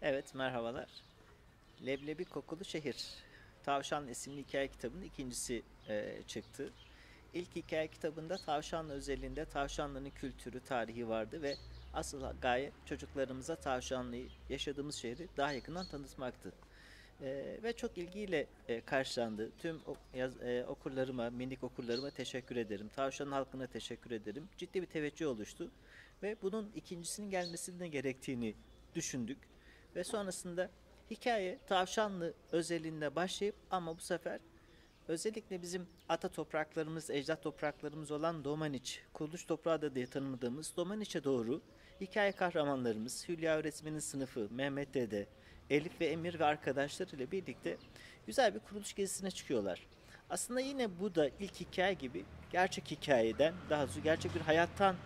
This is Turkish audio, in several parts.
Evet, merhabalar. Leblebi Kokulu Şehir. Tavşan isimli hikaye kitabının ikincisi çıktı. İlk hikaye kitabında tavşanlı özelliğinde tavşanların kültürü, tarihi vardı ve asıl gaye çocuklarımıza tavşanlıyı, yaşadığımız şehri daha yakından tanıtmaktı. Ve çok ilgiyle karşılandı. Tüm okurlarıma, minik okurlarıma teşekkür ederim. Tavşan halkına teşekkür ederim. Ciddi bir teveccüh oluştu ve bunun ikincisinin gelmesinin gerektiğini düşündük. Ve sonrasında hikaye tavşanlı özelliğinde başlayıp ama bu sefer özellikle bizim ata topraklarımız, ecdat topraklarımız olan Domaniç, kuruluş toprağı da diye tanımladığımız Domaniç'e doğru hikaye kahramanlarımız Hülya öğretmenin sınıfı, Mehmet Dede, Elif ve Emir ve arkadaşlarıyla birlikte güzel bir kuruluş gezisine çıkıyorlar. Aslında yine bu da ilk hikaye gibi gerçek hikayeden, daha doğrusu gerçek bir hayattan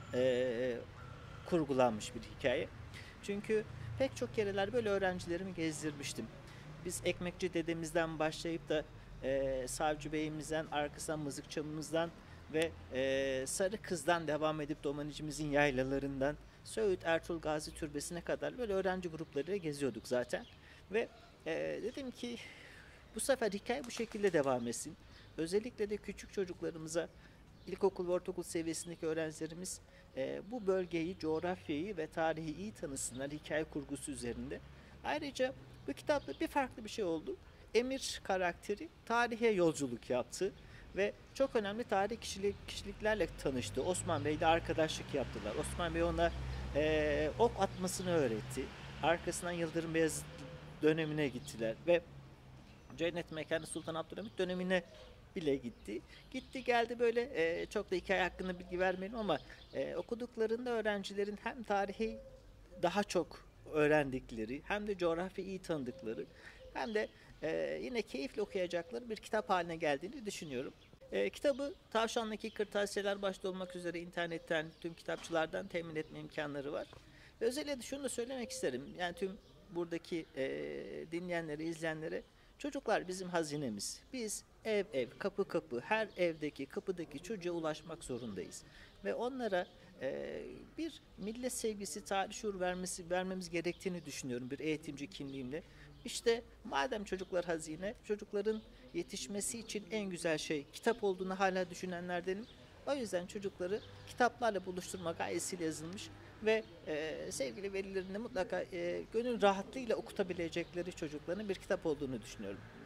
kurgulanmış bir hikaye. Çünkü pek çok kereler böyle öğrencilerimi gezdirmiştim. Biz ekmekçi dedemizden başlayıp da Savcı Bey'imizden, arkasından Mızıkçamızdan ve Sarı Kız'dan devam edip Domanicimizin yaylalarından Söğüt Ertuğrul Gazi Türbesi'ne kadar böyle öğrenci gruplarıyla geziyorduk zaten. Ve dedim ki bu sefer hikaye bu şekilde devam etsin. Özellikle de küçük çocuklarımıza ilkokul ve ortaokul seviyesindeki öğrencilerimiz bu bölgeyi, coğrafyayı ve tarihi iyi tanısınlar hikaye kurgusu üzerinde. Ayrıca bu kitapta bir farklı bir şey oldu. Emir karakteri tarihe yolculuk yaptı ve çok önemli tarih kişiliklerle tanıştı. Osman Bey ile arkadaşlık yaptılar. Osman Bey ona ok atmasını öğretti. Arkasından Yıldırım Beyazıt dönemine gittiler ve Cennet Mekanı Sultan Abdülhamit dönemine bile gitti. Gitti geldi böyle çok da hikaye hakkında bilgi vermeyelim ama okuduklarında öğrencilerin hem tarihi daha çok öğrendikleri hem de coğrafya iyi tanıdıkları hem de yine keyifle okuyacakları bir kitap haline geldiğini düşünüyorum. Kitabı tavşandaki kırtasiyeler başta olmak üzere internetten, tüm kitapçılardan temin etme imkanları var. Ve özellikle de şunu da söylemek isterim. Yani tüm buradaki dinleyenlere, izleyenlere çocuklar bizim hazinemiz. Biz ev ev, kapı kapı, her evdeki, kapıdaki çocuğa ulaşmak zorundayız. Ve onlara bir millet sevgisi, tarih şuur vermemiz gerektiğini düşünüyorum bir eğitimci kimliğimle. İşte madem çocuklar hazine, çocukların yetişmesi için en güzel şey kitap olduğunu hala düşünenlerdenim. O yüzden çocukları kitaplarla buluşturma gayesiyle yazılmış ve sevgili velilerine mutlaka gönül rahatlığıyla okutabilecekleri çocukların bir kitap olduğunu düşünüyorum.